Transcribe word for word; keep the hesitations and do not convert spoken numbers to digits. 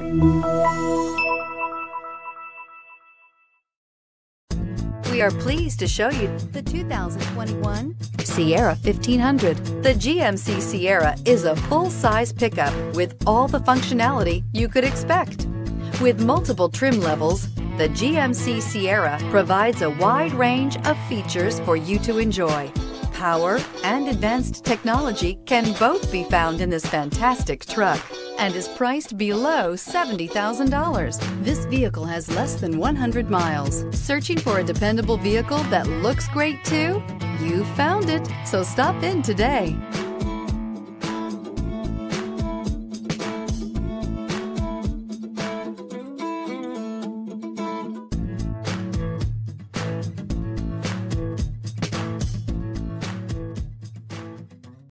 We are pleased to show you the two thousand twenty-one Sierra fifteen hundred. The G M C Sierra is a full-size pickup with all the functionality you could expect. With multiple trim levels, the G M C Sierra provides a wide range of features for you to enjoy. Power and advanced technology can both be found in this fantastic truck and is priced below seventy thousand dollars. This vehicle has less than one hundred miles. Searching for a dependable vehicle that looks great too? You found it, so stop in today.